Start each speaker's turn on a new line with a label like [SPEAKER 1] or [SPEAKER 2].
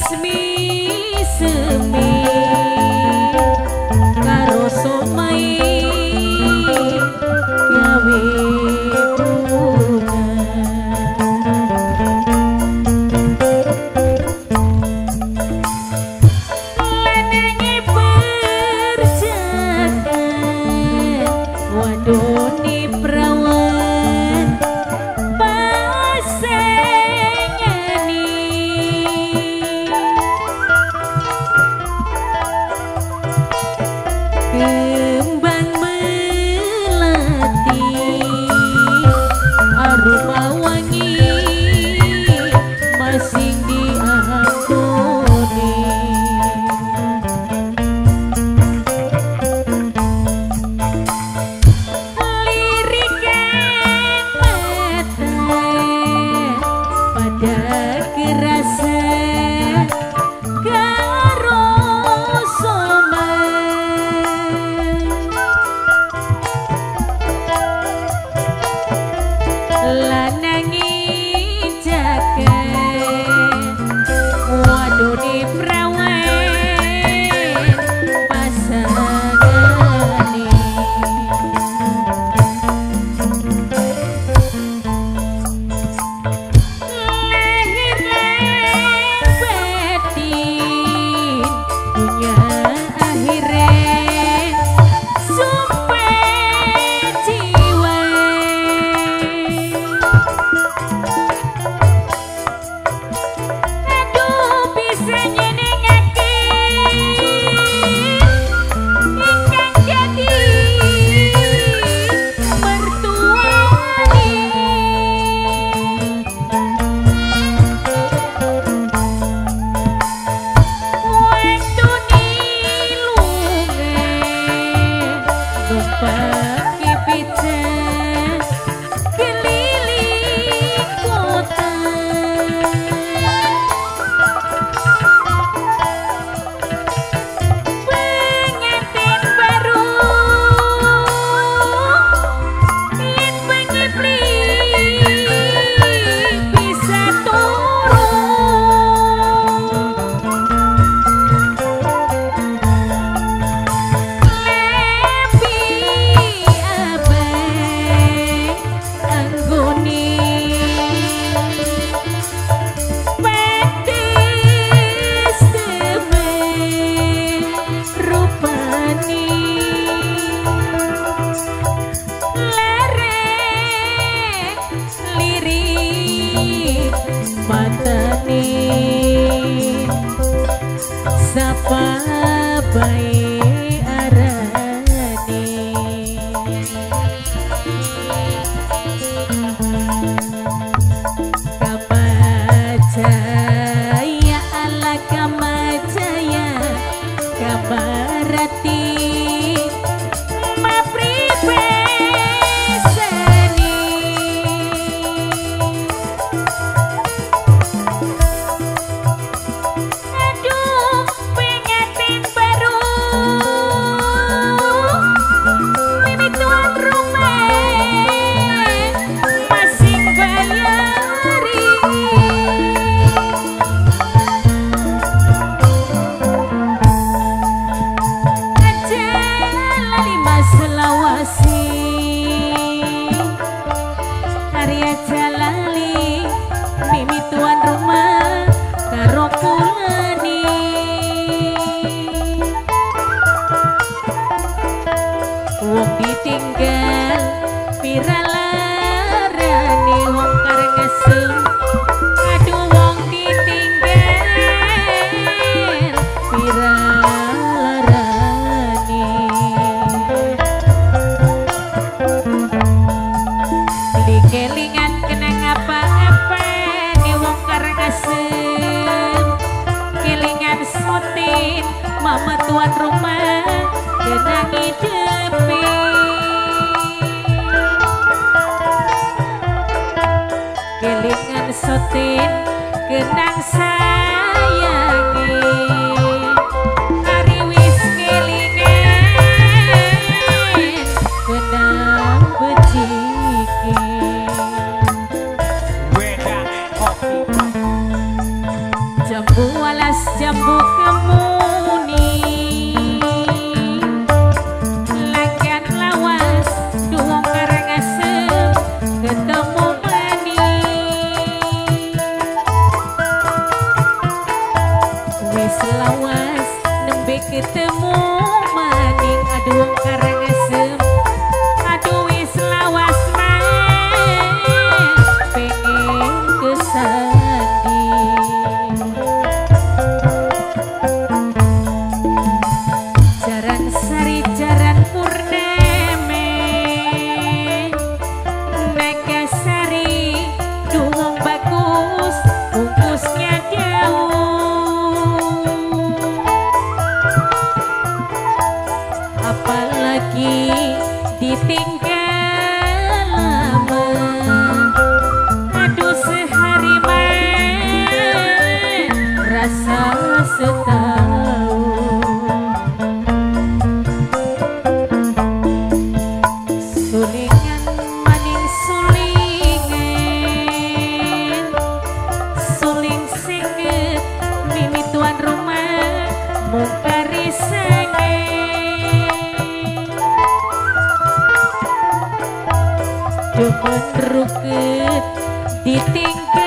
[SPEAKER 1] semi karo somai gawe kembang melati aroma wangi masing diakoni lirikan mata pada kerasa lanangi jaket waduh di perawan pasangane lahir batin punya akhirat supaya jiwa pakai pijat keliling kota pengantin baru in pengipli bisa matane sapa bae arane kamajaya ala kamajaya kabarati Arya Jalali mimi tuan rumah karo kulani wong ditinggal piralarani wong kareng ngesem aduh wong ditinggal piralarani kelingan kenang apa-apa nih wong karangasem kelingan sotin mama tuan rumah kenang hidepi kelingan sotin kenang sayangi hari wis kelingan kenang beciki jambu alas jambu kemuni lagian lawas duwong Karangasem ketemu wis lawas nembe ketemu maning aduh Karangasem aduh wis lawas pengen kesandi jaran sari jaran purneme Nagasari duwong bagus bungkusnya jauh apalagi ditinggal lama aduh sehari mah rasa setahun sulingan maning sulingan suling seket mimi tuan rumah mungkari demen ruket ditinggal